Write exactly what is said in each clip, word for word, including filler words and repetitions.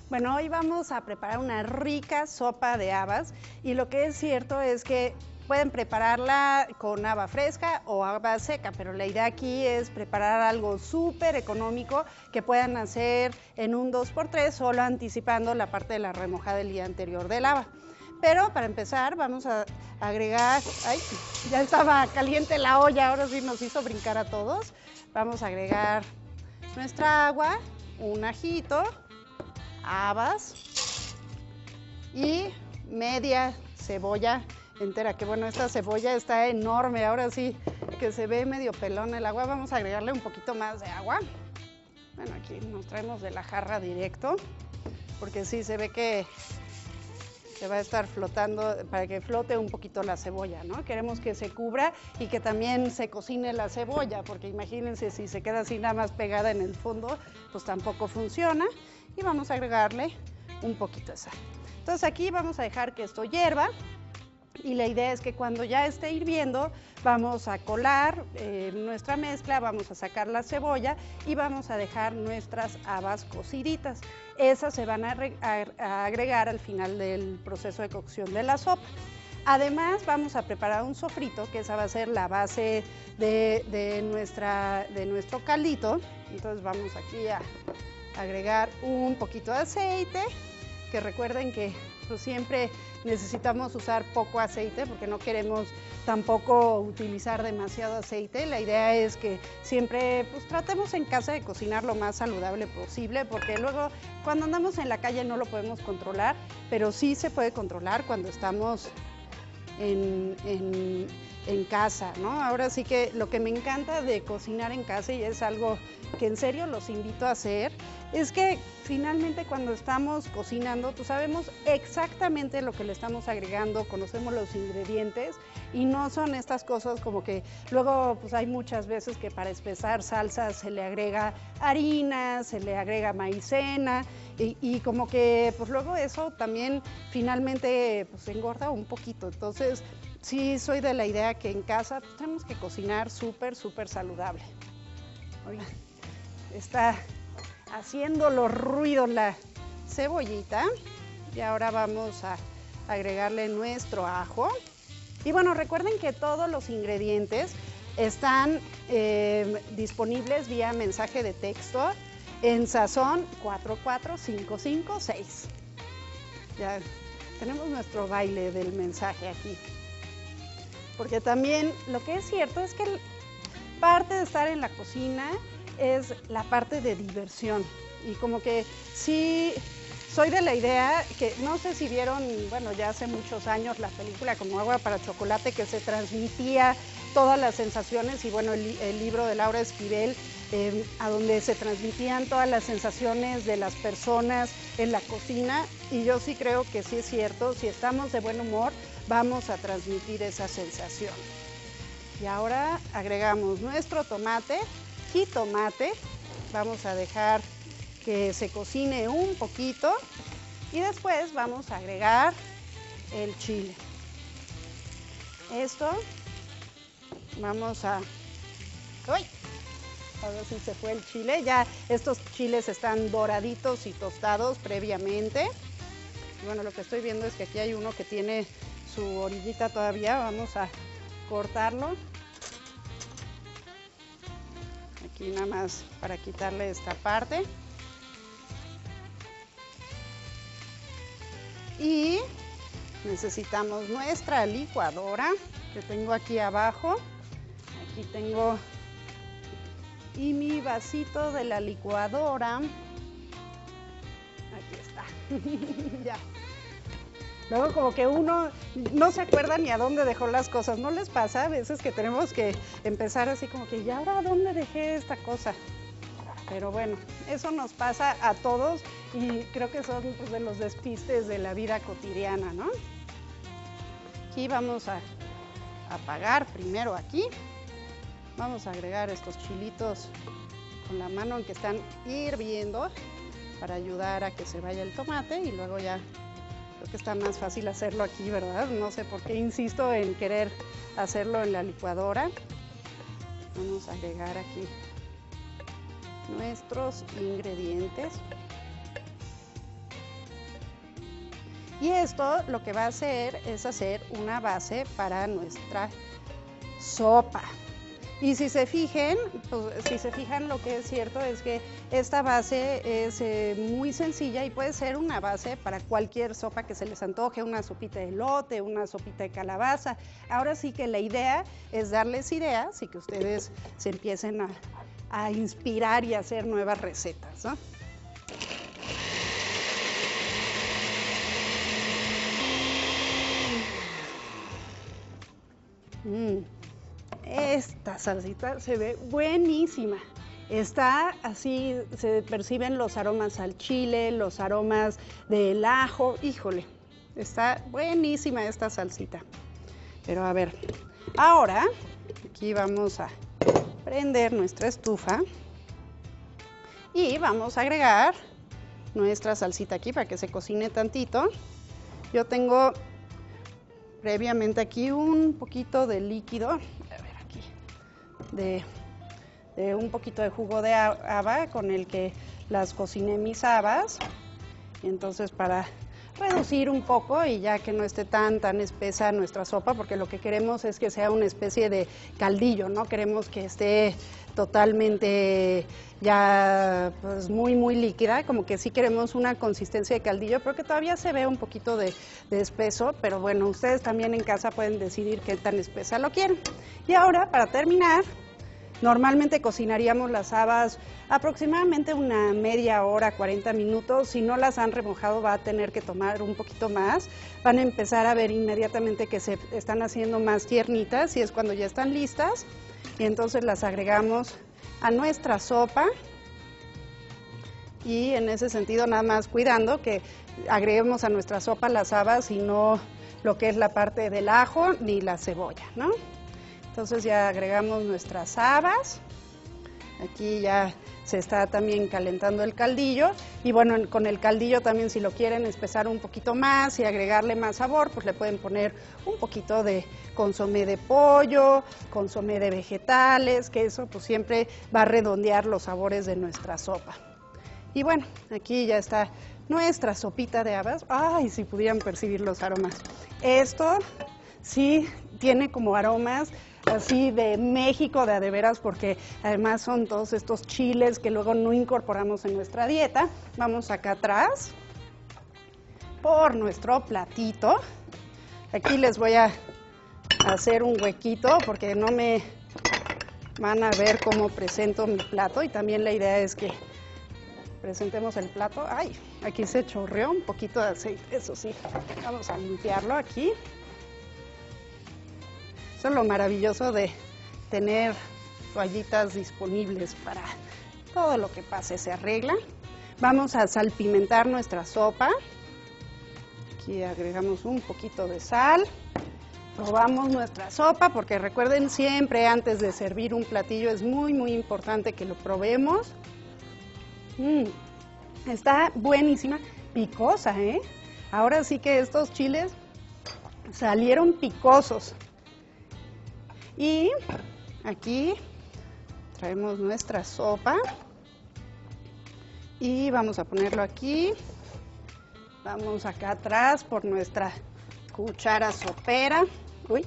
Bueno, hoy vamos a preparar una rica sopa de habas y lo que es cierto es que pueden prepararla con haba fresca o haba seca, pero la idea aquí es preparar algo súper económico que puedan hacer en un dos por tres, solo anticipando la parte de la remojada del día anterior del haba. Pero para empezar vamos a agregar, ay, ya estaba caliente la olla, ahora sí nos hizo brincar a todos. Vamos a agregar nuestra agua, un ajito, habas y media cebolla entera, que bueno, esta cebolla está enorme, ahora sí que se ve medio pelón el agua. Vamos a agregarle un poquito más de agua. Bueno, aquí nos traemos de la jarra directo, porque sí se ve que, que va a estar flotando, para que flote un poquito la cebolla, ¿no? Queremos que se cubra y que también se cocine la cebolla, porque imagínense si se queda así nada más pegada en el fondo, pues tampoco funciona. Y vamos a agregarle un poquito de sal. Entonces aquí vamos a dejar que esto hierva y la idea es que cuando ya esté hirviendo vamos a colar eh, nuestra mezcla, vamos a sacar la cebolla y vamos a dejar nuestras habas cociditas. Esas se van a, a, a agregar al final del proceso de cocción de la sopa. Además vamos a preparar un sofrito, que esa va a ser la base de, de, nuestra, de nuestro caldito. Entonces vamos aquí a agregar un poquito de aceite, que recuerden que pues, siempre necesitamos usar poco aceite porque no queremos tampoco utilizar demasiado aceite. La idea es que siempre pues, tratemos en casa de cocinar lo más saludable posible, porque luego cuando andamos en la calle no lo podemos controlar, pero sí se puede controlar cuando estamos en, en, en casa, ¿no? Ahora sí que lo que me encanta de cocinar en casa, y es algo que en serio los invito a hacer, es que finalmente cuando estamos cocinando, pues sabemos exactamente lo que le estamos agregando, conocemos los ingredientes y no son estas cosas como que luego pues hay muchas veces que para espesar salsas se le agrega harina, se le agrega maicena y, y como que pues luego eso también finalmente pues engorda un poquito. Entonces sí soy de la idea que en casa pues, tenemos que cocinar súper, súper saludable. Oigan, está haciendo los ruidos la cebollita y ahora vamos a agregarle nuestro ajo. Y bueno, recuerden que todos los ingredientes están eh, disponibles vía mensaje de texto en Sazón cuatro cuatro cinco cinco seis. Ya tenemos nuestro baile del mensaje aquí. Porque también lo que es cierto es que parte de estar en la cocina es la parte de diversión y como que sí soy de la idea que no sé si vieron, bueno, ya hace muchos años la película Como agua para chocolate, que se transmitía todas las sensaciones, y bueno, el, el libro de Laura Esquivel, eh, a donde se transmitían todas las sensaciones de las personas en la cocina, y yo sí creo que sí es cierto, si estamos de buen humor vamos a transmitir esa sensación. Y ahora agregamos nuestro tomate, jitomate, vamos a dejar que se cocine un poquito y después vamos a agregar el chile. Esto vamos a... ¡Uy! A ver si se fue el chile. Ya estos chiles están doraditos y tostados previamente. Y bueno, lo que estoy viendo es que aquí hay uno que tiene su orillita todavía. Vamos a cortarlo. Aquí nada más para quitarle esta parte. Y necesitamos nuestra licuadora que tengo aquí abajo. Aquí tengo y mi vasito de la licuadora. Aquí está. Ya. Luego como que uno no se acuerda ni a dónde dejó las cosas. ¿No les pasa a veces que tenemos que empezar así como que, ¿y ahora dónde dejé esta cosa? Pero bueno, eso nos pasa a todos y creo que son pues, de los despistes de la vida cotidiana, ¿no? Aquí vamos a apagar primero aquí. Vamos a agregar estos chilitos con la mano en que están hirviendo para ayudar a que se vaya el tomate, y luego ya creo que está más fácil hacerlo aquí, ¿verdad? No sé por qué insisto en querer hacerlo en la licuadora. Vamos a agregar aquí nuestros ingredientes. Y esto lo que va a hacer es hacer una base para nuestra sopa. Y si se fijen, pues, si se fijan, lo que es cierto es que esta base es eh, muy sencilla y puede ser una base para cualquier sopa que se les antoje, una sopita de elote, una sopita de calabaza. Ahora sí que la idea es darles ideas y que ustedes se empiecen a, a inspirar y a hacer nuevas recetas, ¿no? Mm. Esta salsita se ve buenísima. Está así, se perciben los aromas al chile, los aromas del ajo. Híjole, está buenísima esta salsita. Pero a ver, ahora aquí vamos a prender nuestra estufa y vamos a agregar nuestra salsita aquí para que se cocine tantito. Yo tengo previamente aquí un poquito de líquido. De, de un poquito de jugo de haba con el que las cociné mis habas. Entonces, para reducir un poco y ya que no esté tan tan espesa nuestra sopa, porque lo que queremos es que sea una especie de caldillo, no queremos que esté totalmente ya pues muy muy líquida, como que sí queremos una consistencia de caldillo, pero que todavía se ve un poquito de, de espeso, pero bueno, ustedes también en casa pueden decidir qué tan espesa lo quieren. Y ahora, para terminar, normalmente cocinaríamos las habas aproximadamente una media hora, cuarenta minutos. Si no las han remojado, va a tener que tomar un poquito más. Van a empezar a ver inmediatamente que se están haciendo más tiernitas y es cuando ya están listas. Y entonces las agregamos a nuestra sopa. Y en ese sentido, nada más cuidando que agreguemos a nuestra sopa las habas y no lo que es la parte del ajo ni la cebolla, ¿no? Entonces ya agregamos nuestras habas, aquí ya se está también calentando el caldillo y bueno, con el caldillo también si lo quieren espesar un poquito más y agregarle más sabor, pues le pueden poner un poquito de consomé de pollo, consomé de vegetales, que eso pues siempre va a redondear los sabores de nuestra sopa. Y bueno, aquí ya está nuestra sopita de habas. Ay, si pudieran percibir los aromas. Esto sí tiene como aromas así de México, de a de veras, porque además son todos estos chiles que luego no incorporamos en nuestra dieta. Vamos acá atrás por nuestro platito. Aquí les voy a hacer un huequito porque no me van a ver cómo presento mi plato y también la idea es que presentemos el plato. Ay, aquí se chorreó un poquito de aceite, eso sí. Vamos a limpiarlo aquí. Eso es lo maravilloso de tener toallitas disponibles para todo lo que pase, se arregla. Vamos a salpimentar nuestra sopa. Aquí agregamos un poquito de sal. Probamos nuestra sopa porque recuerden siempre antes de servir un platillo es muy muy importante que lo probemos. Mm, está buenísima, picosa, ¿eh? Ahora sí que estos chiles salieron picosos. Y aquí traemos nuestra sopa y vamos a ponerlo aquí. Vamos acá atrás por nuestra cuchara sopera. Uy.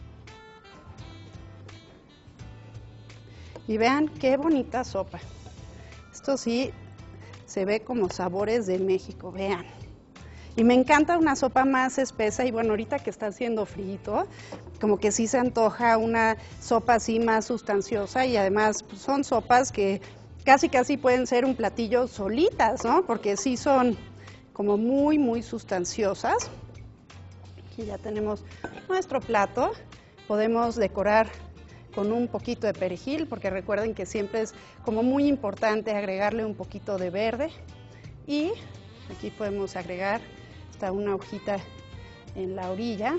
Y vean qué bonita sopa. Esto sí se ve como sabores de México, vean. Y me encanta una sopa más espesa y bueno, ahorita que está haciendo frío, como que sí se antoja una sopa así más sustanciosa y además pues, son sopas que casi casi pueden ser un platillo solitas, ¿no? Porque sí son como muy muy sustanciosas. Aquí ya tenemos nuestro plato, podemos decorar con un poquito de perejil, porque recuerden que siempre es como muy importante agregarle un poquito de verde y aquí podemos agregar hasta una hojita en la orilla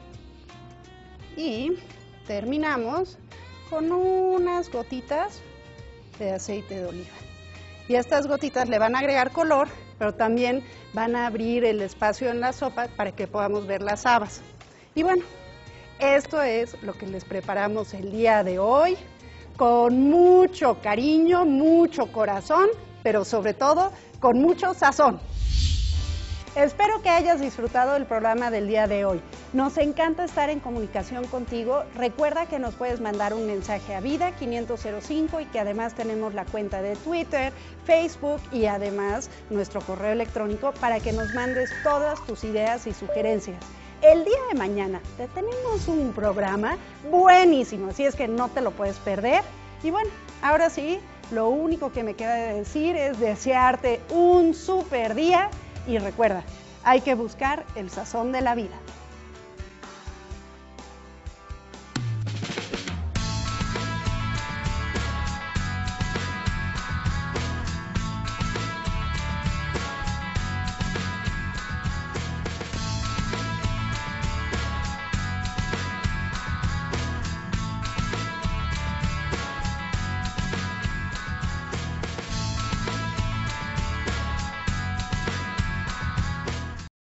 y terminamos con unas gotitas de aceite de oliva. Y estas gotitas le van a agregar color, pero también van a abrir el espacio en la sopa para que podamos ver las habas. Y bueno, esto es lo que les preparamos el día de hoy, con mucho cariño, mucho corazón, pero sobre todo con mucho sazón. Espero que hayas disfrutado el programa del día de hoy. Nos encanta estar en comunicación contigo. Recuerda que nos puedes mandar un mensaje a Vida quinientos cinco y que además tenemos la cuenta de Twitter, Facebook y además nuestro correo electrónico para que nos mandes todas tus ideas y sugerencias. El día de mañana te tenemos un programa buenísimo, así es que no te lo puedes perder. Y bueno, ahora sí, lo único que me queda de decir es desearte un súper día. Y recuerda, hay que buscar el sazón de la vida.